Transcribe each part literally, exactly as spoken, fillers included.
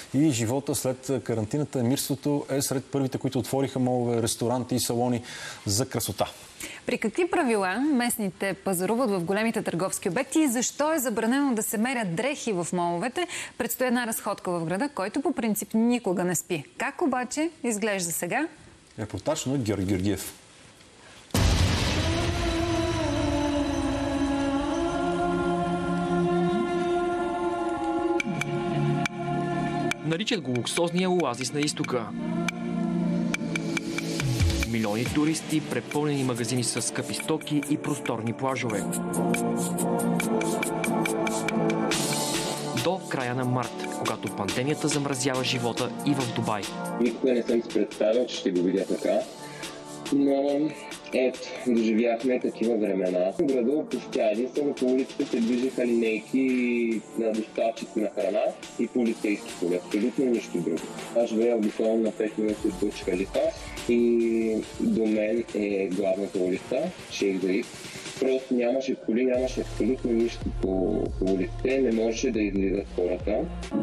и живота след карантината. Емирството е сред първите, които отвориха молове, ресторанти и салони за красота. При какви правила местните пазаруват в големите търговски обекти и защо е забранено да се мерят дрехи в моловете? Предстои една разходка в града, който по принцип никога не спи. Как обаче изглежда сега? Репортаж на Георги Георгиев. Наричат го луксозния оазис на изтока. Милиони туристи, препълнени магазини с скъпи стоки и просторни плажове. До края на март, когато пандемията замразява живота и в Дубай. Никога не съм си представил, че ще го видя така, но ето, доживяхме такива времена. В града почти единствено по улиците се движиха линейки на доставчици на храна и полицейски коли. Абсолютно нищо друго. Аз живея обикновено на пет минути от Бурдж Халифа и до мен е главната улица, Шейх Заид. Просто нямаше коли, нямаше абсолютно нищо по, по улиците, не можеше да излизат хората.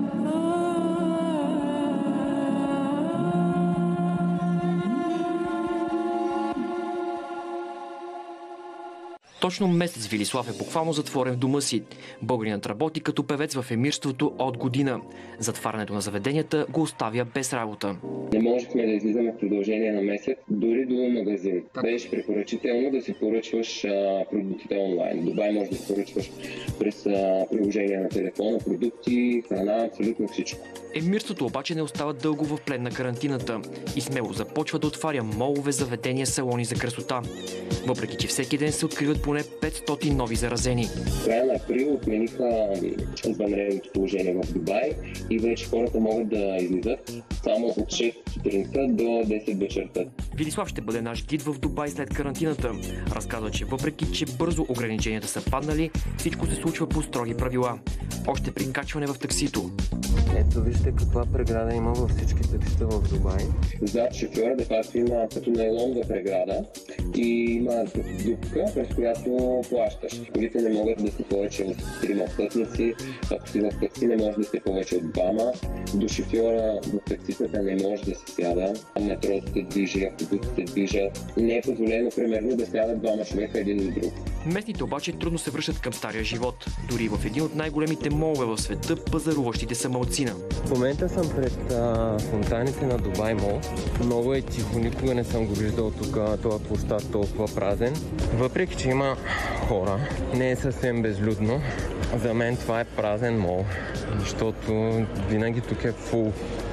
Точно месец Велислав е буквално затворен в дома си. Българинът работи като певец в емирството от година. Затварянето на заведенията го оставя без работа. Не можехме да излизаме в продължение на месец, дори до магазин. Беше препоръчително да си поръчваш а, продуктите онлайн. В Дубай може да си поръчваш през а, приложение на телефона, продукти, храна, абсолютно всичко. Емирството обаче не остава дълго в плен на карантината и смело започва да отваря молове, заведения, салони за красота. Въпреки че всеки ден се откриват поне петстотин нови заразени. В края на април отмениха извънредното положение в Дубай и вече хората могат да излизат само от шест сутринта до десет вечерта. Велислав ще бъде наш гид в Дубай след карантината. Разказва, че въпреки че бързо ограниченията са паднали, всичко се случва по строги правила. Още при качване в таксито. Ето вижте каква преграда има във всички таксита в Дубай. Зад шофьора де факто има като нейлонова преграда и има дупка, през която плащаш. Колите не могат да са повече от трима пътници, ако си в такси не може да се повече от двама. До шофьора в такситата не може да се сяда. Метрото се движи, автобусите се движат. Не е позволено примерно да сядат двама човека един до друг. Местните обаче трудно се връщат към стария живот. Дори в един от най-големите молове в света пазаруващите са малцина. В момента съм пред а, фонтаните на Дубай Мол. Много е тихо, никога не съм го виждал тук, този площад толкова празен. Въпреки че има хора, не е съвсем безлюдно. За мен това е празен мол, защото винаги тук е фул.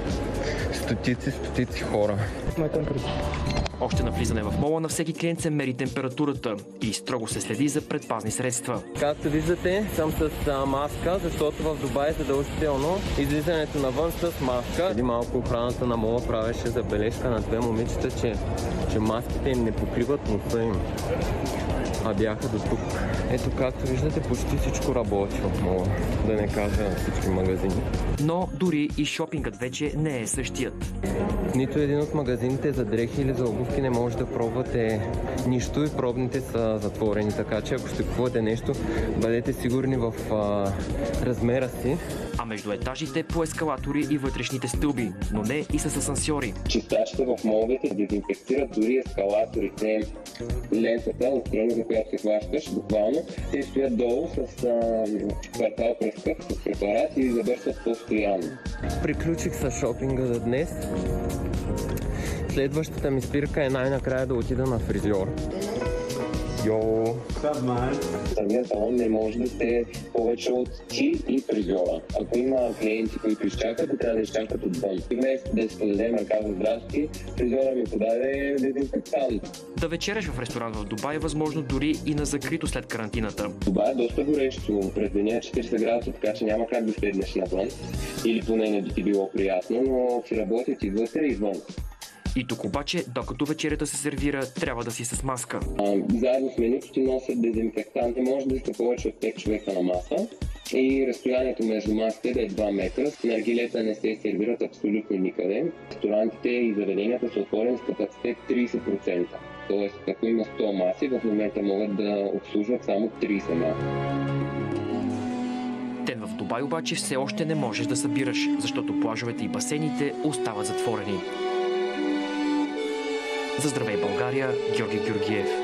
Стотици, стотици хора. Още на влизане в мола на всеки клиент се мери температурата и строго се следи за предпазни средства. Както виждате, съм с а, маска, защото в Дубай е задължително излизането навън с маска. Преди малко охраната на мола правеше забележка на две момичета, че, че маските им не покриват носа им, а бяха до тук. Ето, както виждате, почти всичко работи в мола, да не кажа всички магазини. Но дори и шопингът вече не е същият. Нито един от магазините за дрехи или за обувки не може да пробвате нищо и пробните са затворени, така че ако ще купувате нещо, бъдете сигурни в а, размера си. А между етажите по ескалатори и вътрешните стълби, но не и с асансьори. Чистачите в моловете дезинфекцират дори ескалаторите, лентата, отстрани за която се хващаш, буквално. Те стоят долу с а, квартал пръскав, с препарат и забърсват постоянно. Приключих с шопинга за днес. Следващата ми спирка е най-накрая да отида на фризьор. Йо! Самият салон не може да сте повече от ти и фризьора. Ако има клиенти, които изчакат, трябва да изчакат отвън. И вместо да се дадем ръка за здрасти, фризьора ми подаде дезинфектант. Да вечеряш в ресторант в Дубай е възможно дори и на закрито след карантината. Дубай е доста горещо. През деня четирийсет градуса, така че няма как да седнеш навън. Или поне не би ти било приятно, но си работят и вътре и вън. И тук обаче, докато вечерята се сервира, трябва да си с маска. А, заедно с менюто ти носят дезинфектанти, може да сте повече от пет човека на маса и разстоянието между масите да е два метра. Наргилета не се сервират абсолютно никъде. Ресторантите и заведенията са отворени с капацитет трийсет процента. Тоест, ако има сто маси, в момента могат да обслужват само трийсет маси. Ден в Дубай обаче все още не можеш да събираш, защото плажовете и басейните остават затворени. За Здравей България, Георги Георгиев.